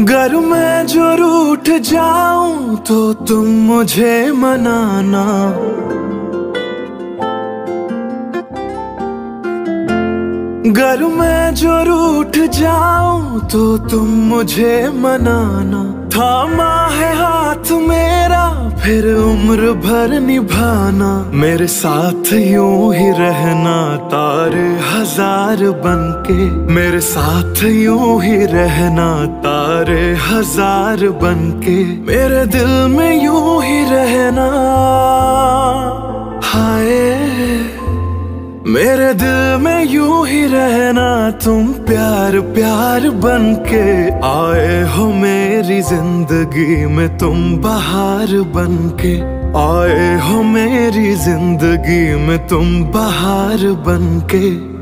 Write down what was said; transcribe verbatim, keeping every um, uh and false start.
गर मैं जो रूठ जाऊं तो तुम मुझे मनाना, गर मैं जो रूठ जाऊं तो तुम मुझे मनाना। थामा है हाथ मेरा फिर उम्र भर निभाना, मेरे साथ यूं ही रहना तारे हजार बनके, मेरे साथ यूं ही रहना तारे हजार बनके, मेरे दिल में यूं ही रहना। हाय मेरे दिल में यूं ही रहना, तुम प्यार प्यार बनके आए हो मेरी जिंदगी में, तुम बहार बनके आए हो मेरी जिंदगी में, तुम बहार बनके।